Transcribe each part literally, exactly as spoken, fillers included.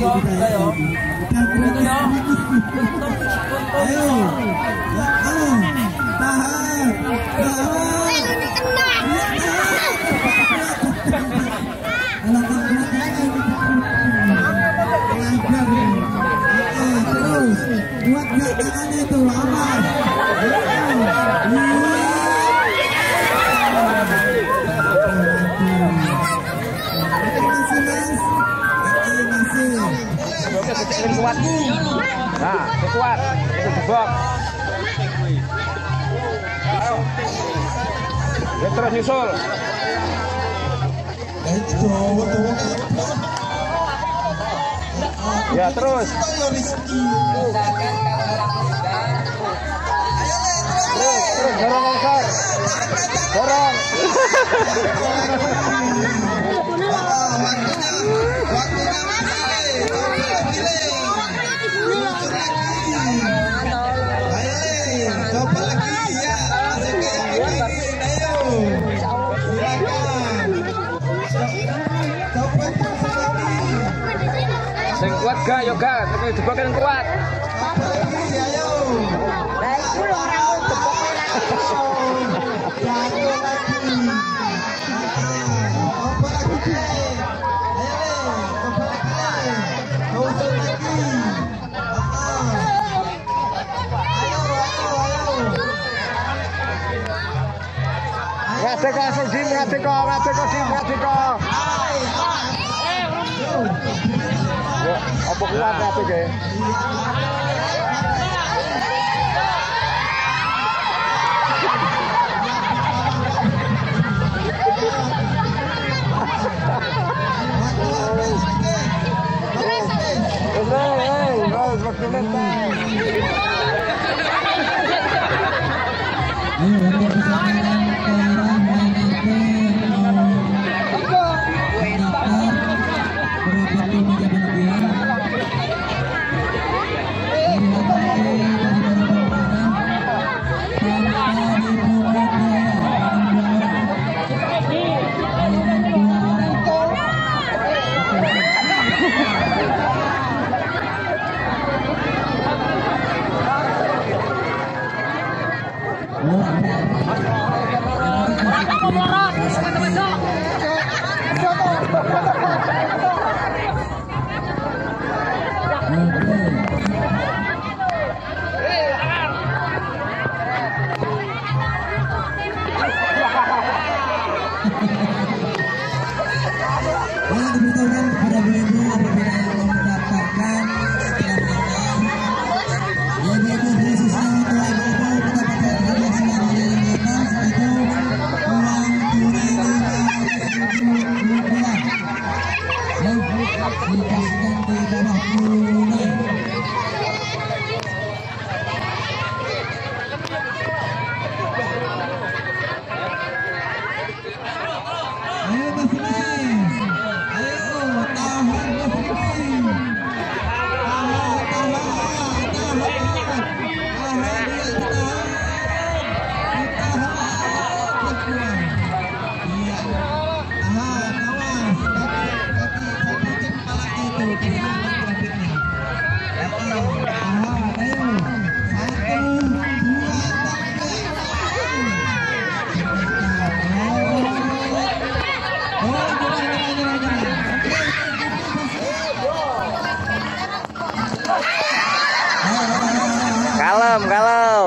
Ayo, tahan, terus buat gerakan itu aman. Kuat. Nah, kuat. Itu jebok. Ya terus nyusul. Ya terus. Terus, terus dorong longgar. Dorong. Coba lagi ya, ayo, silakan. Coba lagi. Sing kuat ga yoga, tapi jebok yang kuat. Coba lagi, ayo. Baik dulu orang jebok lagi. Jangan lagi. Coba lagi. Ayo, coba lagi. Coba lagi. Ngadek kok sing dim, ngadek kok, ngadek kok dim, ngadek kok. Ya, apa kuat ngadek ya? Diberitahukan kepada ibu-ibu apabila yang mendaftarkan setelah menang, yaitu khususnya untuk ibu-ibu mendapatkan hadiah selalu yang di atas itu uang tunai lima ratus ribu rupiah yang dikasihkan di bawah tunai. Ayo masih Kalem, kalem.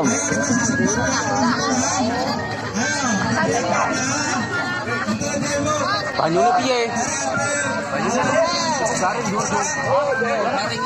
Banyune piye? Banyune garing dhuwur. Oh, garing.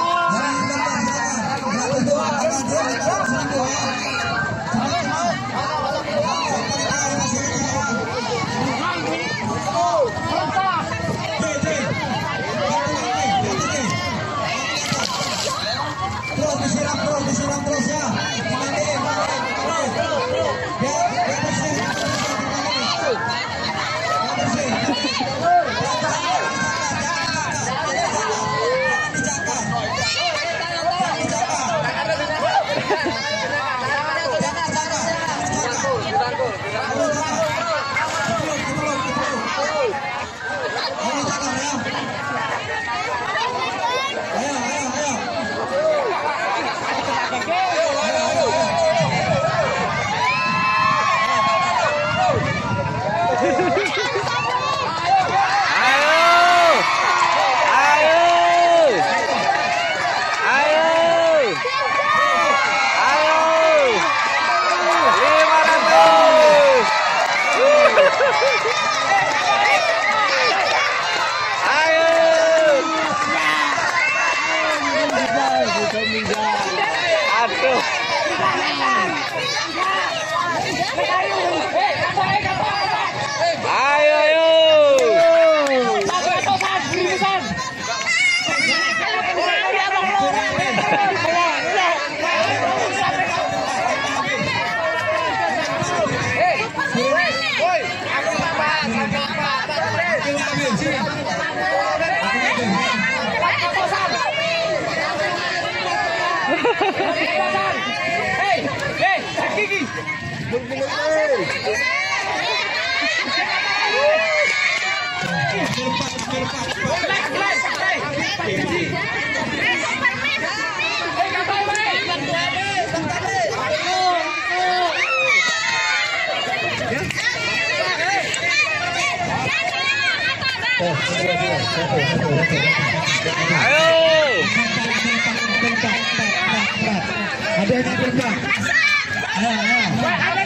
Ada yang bergerak. Ayo, ayo.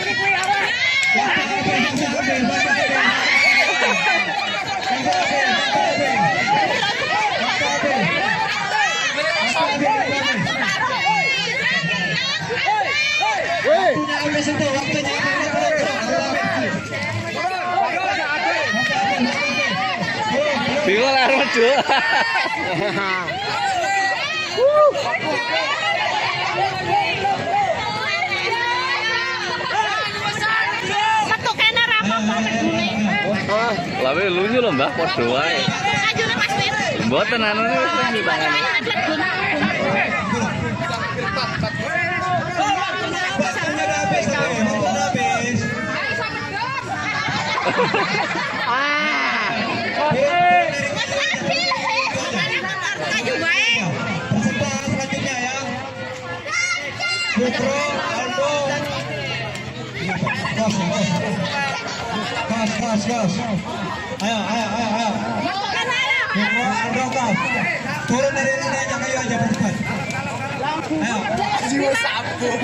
Waktunya habis itu, waktunya bingung lah maju. Lawe lucu lho Mbah, padha wae. Mboten anane wis ning tangane. Putro, Aldo. Gas, gas, gas. Ayo, ayo, ayo, ayo. Putro, Aldo, gas. Turun dari sini aja, kayu aja berdepan. Ayo. Jiwa sambung.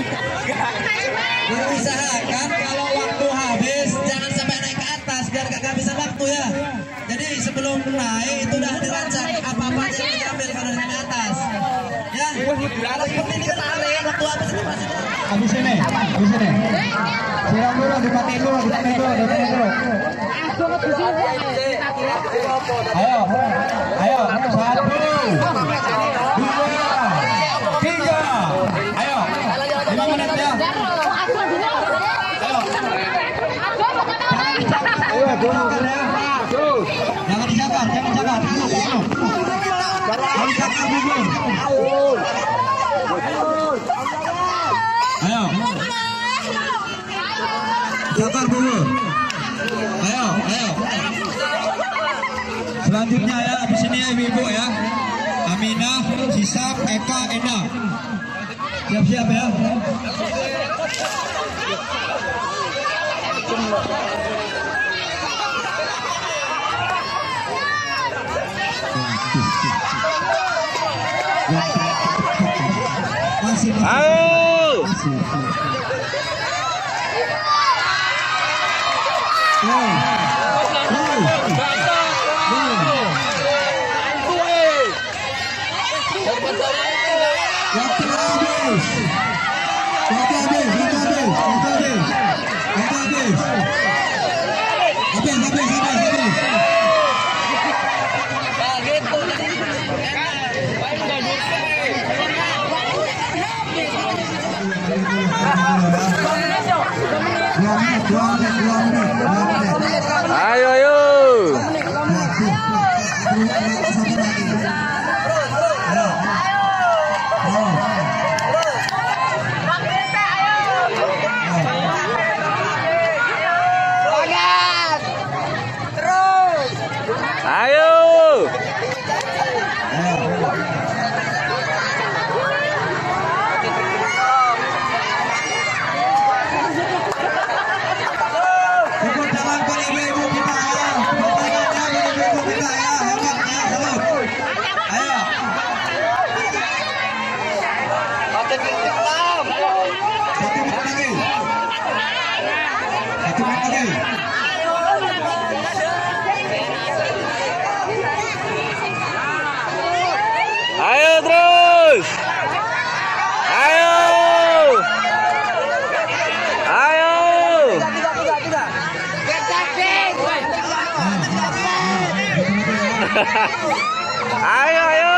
Usahakan kalau waktu habis jangan sampai naik ke atas biar gak kehabisan waktu ya. Jadi sebelum naik itu udah dirancang apa-apa aja yang diambil kalau dari atas. Ya. Kalau seperti ini kan waktu habis itu masih. Habis ini, habis ini. Siram dulu, dipatiin dulu, dipatiin dulu, dipatiin dulu. Ayo, ayo, satu, dua, tiga. Ayo, lima menit ya. Ayo, jangan dijakar, jangan jakar. Jangan jakar bubur. Ayo. Jakar bubur. Ayo, ayo. Selanjutnya ya, habis ini ya ibu-ibu ya. Aminah, Sisap, Eka, Enda. Siap-siap ya. Ayo. Ayo, ayo. Ayo terus. Ayo. Ayo. Ayo, ayo.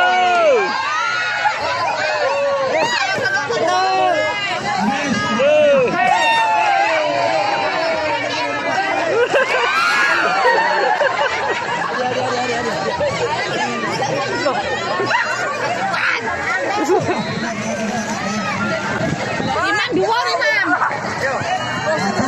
Imam dua, Imam.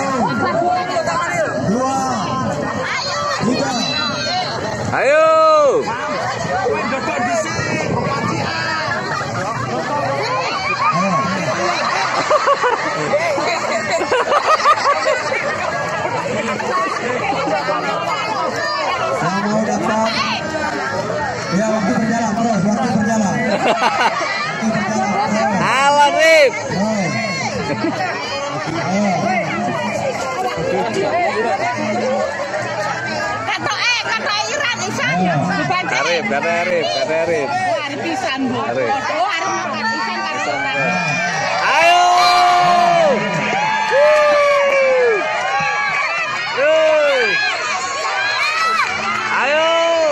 terus, waktu berjalan. Waktu berjalan. Awas, Rip. Ayo. Kata eh, kata Iran Isan. Arif, kata Arif, kata Arif. Arif pisan, Bu. Arif. Oh, Arif makan Isan kata Iran. Ayo. Wuh. Ayo.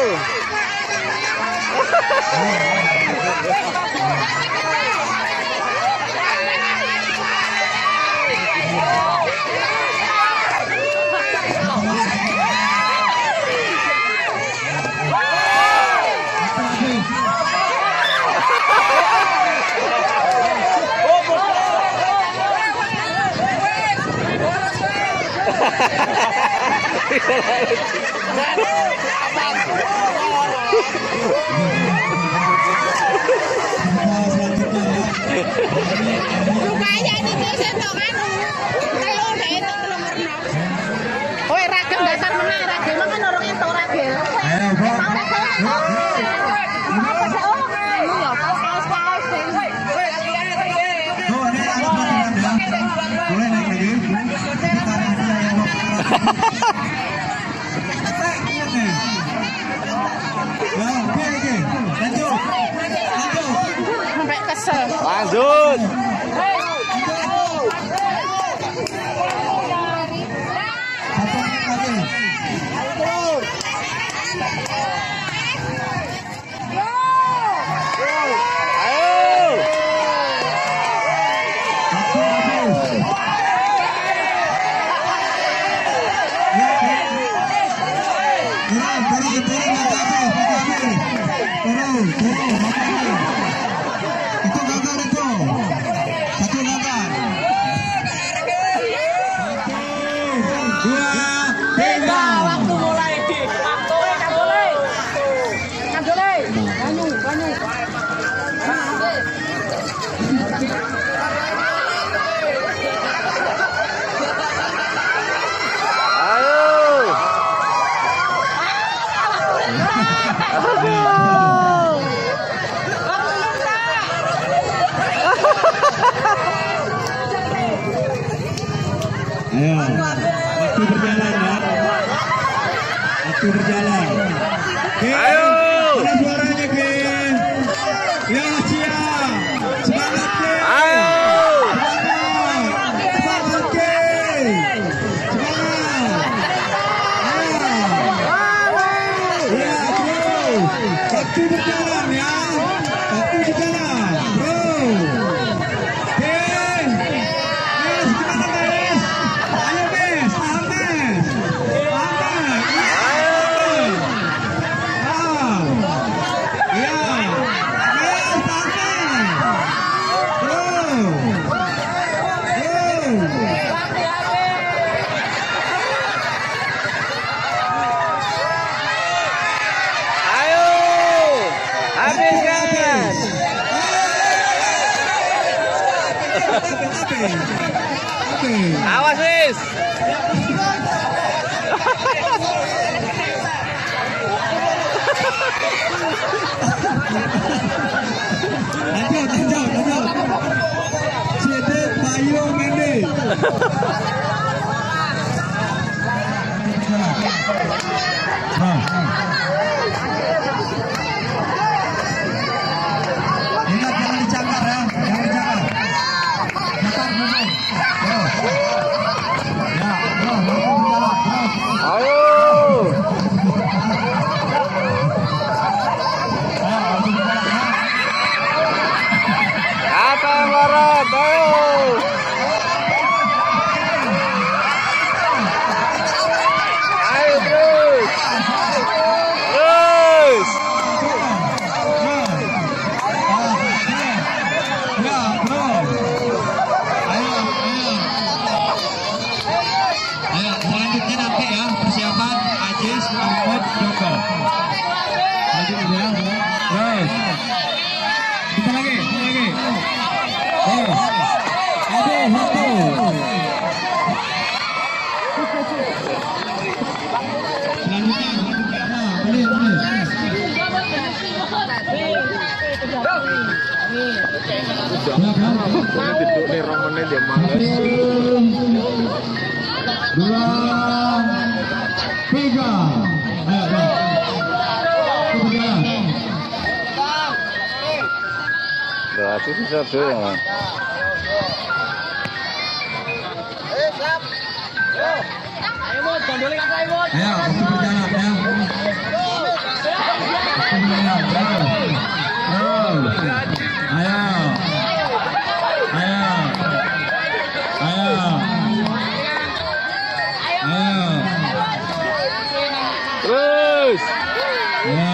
Rupanya ini bisa tok anu. Telu deh itu belum pernah. Oh, ragil dasar menang ragil makan orang itu ragil. Ayo, Bang. Apa sih? Oh, anu ya, paus-paus deh. Tuh, ini ada pelatihan ya. Boleh naik lagi. Kita naik lagi yang mau. Ya, oke, oke. Lanjut. Lanjut. Sampai kesel. Lanjut. Satu menit lagi. Ayo. Waktu habis. Ya, turun, turun, turun, mata habis, mata habis. Turun, turun, mata habis. Itu gagal itu. Satu gagal. Satu, dua, tiga. Waktu mulai di waktu kan boleh. Kan boleh. Banyu, banyu. Ayo. Ayo, waktu berjalan ya. Waktu berjalan. Oke. Ayo. Mana suaranya, Ke? Ya, siap. Semangat, Ke. Ayo. Semangat. Semangat, Ke. Semangat. Ayo. Ya, terus. Waktu berjalan ya. Waktu berjalan. Terus. Oke. Yes, gimana, Mes? Ayo, Mes. Tahan, Mes. Tahan, Mes. Ayo. Ah. Ya. Mes, tahan, Mes. Terus. Terus. Ayo. Habiskan. Oke. Oke. Awas, Wis. Lanjut, lanjut, lanjut. Siti Bayu Mendi. Ingat jangan dicakar ya, jangan dicakar. Cakar dulu. Terus. Ya, terus, waktu berjalan, terus. Ayo. Ayo, Duduk nih rong menit ya males. Dua, tiga. Ayo, Bang. Berjalan. Dah, itu bisa deh. Ayo, waktu berjalan ya. Waktu berjalan, ayo. Terus. Ayo. Ayo. Ayo. Ayo. Terus. Ya.